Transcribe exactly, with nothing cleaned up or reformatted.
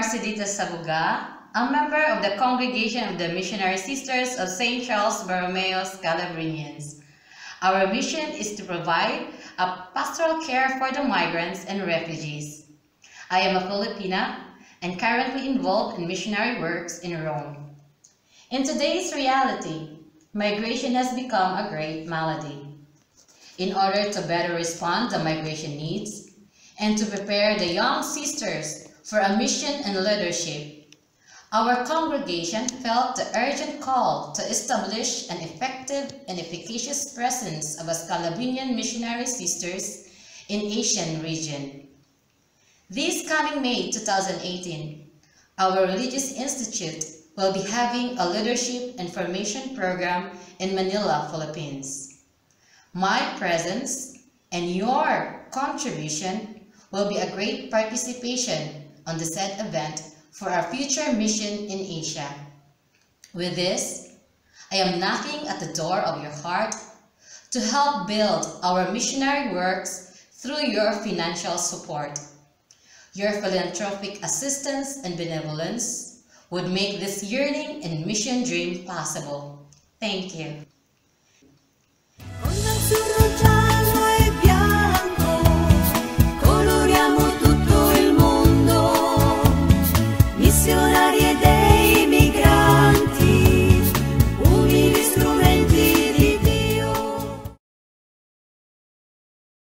Marcelita Sabuga, a member of the congregation of the Missionary Sisters of Saint Charles Borromeo-Scalabrinians. Our mission is to provide a pastoral care for the migrants and refugees. I am a Filipina and currently involved in missionary works in Rome. In today's reality, migration has become a great malady. In order to better respond to migration needs and to prepare the young sisters for a mission and leadership, our congregation felt the urgent call to establish an effective and efficacious presence of a Scalabrinian missionary sisters in Asian region. This coming May two thousand eighteen, our religious institute will be having a leadership and formation program in Manila, Philippines. My presence and your contribution will be a great participation on the said event for our future mission in Asia. With this, I am knocking at the door of your heart to help build our missionary works through your financial support. Your philanthropic assistance and benevolence would make this yearning and mission dream possible. Thank you.